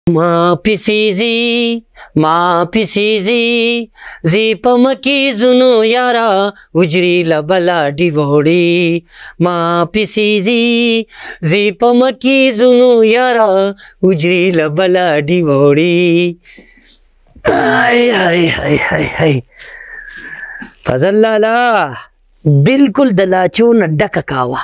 ما پسیزی زی پمکی زنو یارا وجری لبلا ڈیوڑی ما پسیزی زی پمکی زنو یارا وجری لبلا ڈیوڑی ہائے ہائے ہائے ہائے ہائے فضل لالا بالکل دلاچو نه ډکه کاوه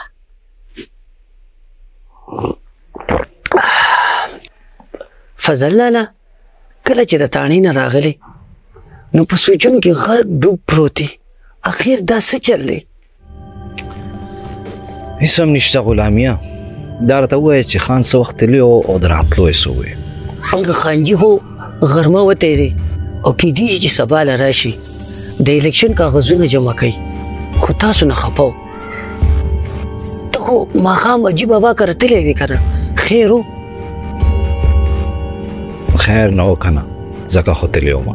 فضل لالا کله چې د تاڼۍ نه راغلی نو په سوچونو کې غرق ډوب پروت دی اخر دا څه چل دی هېڅ هم نشته غلامیه دا راته ووایه چې خان څه وخت تللی او د راتلو یې څه وویل هغه خانجي خو غرمه وتی دی او کیدای شي چې سبا له راشي د الیکشن کاغذونه جمع کوي خو تاسو نه خفه و ته خو ماښام حاجي بابا کره تللی وې که نه خیر و خیر نه و که نه ځکه خو تللی وم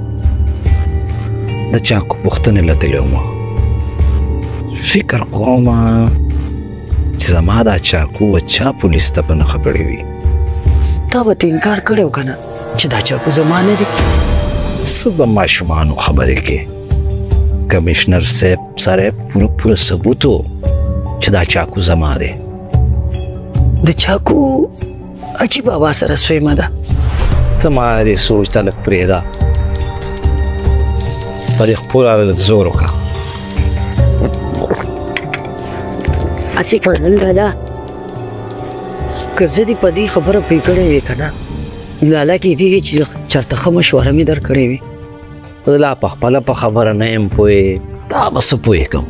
د چاکو پوښتنې له تللی وم فکر کوم چې زما دا چاکو و چا پولیس ته په نښه کړې وي تا به ته انکار کړی و که نه چې دا چاکو زما نه دی څه د ماشومانو خبرې کې کمیشنر صاحب سره پوره ثبوت و چې دا چاکو زما دی د چاکو حاجي بابا سره سویمه ده ته ما دې سوچ ته لږ پرېږده په دې خپله لږ زور وکړه هسې فضل لالا که زه دې په دې خبره پوه کړی وې که نه لالا کیدای چې چېرته ښه مشوره مې درکړې وي زه لا په خپله په خبره نه یم پوهې دا به څه پوهېږم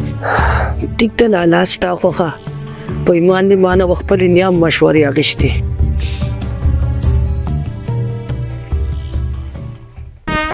ټیک ده لالا ستا خوښه په ایمان دې ما نه خپلې نیام مشورې اخیستې